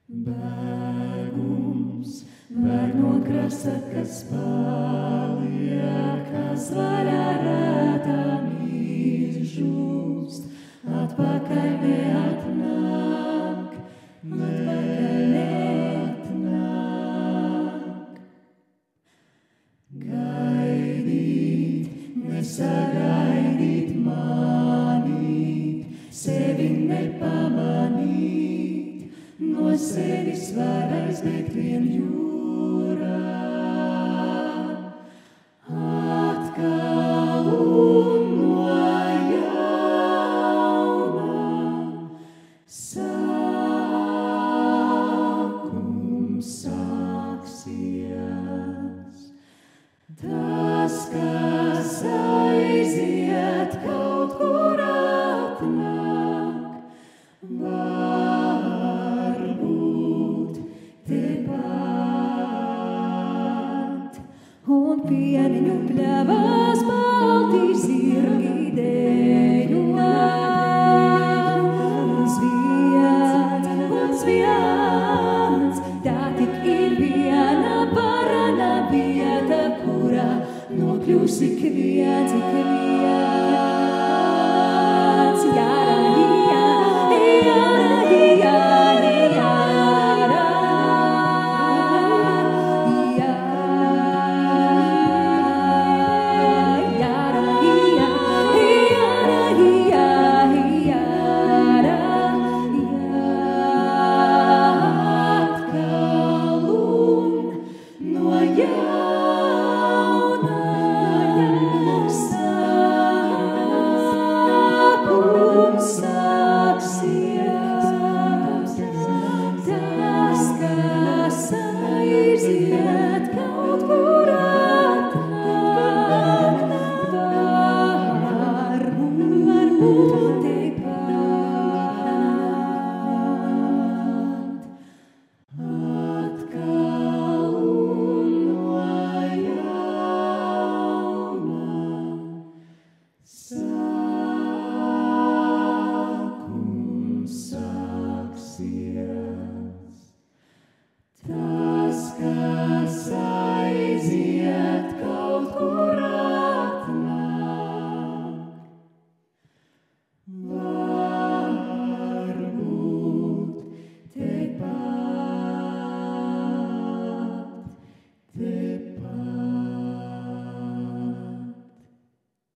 Bēgums, bēg no krasta, kas paliekas vaļā rētām izžūst, atpakaļ neatnāk, Gaidīt, nesagaidīt, manīt, sevi nepamanīt, no sevis var aizbēgt vien jūrā. Atkal un no jauna sākums sāksies. Tas, kas aiziet, kaut kur atnāk, varbūt tepat. Un pieniņu pļavās baltī zirgi dejojās. Un sviets, tā tik ir viena parana vieta, kurā nokļūs ik viens. Tas, kas aiziet, kaut kur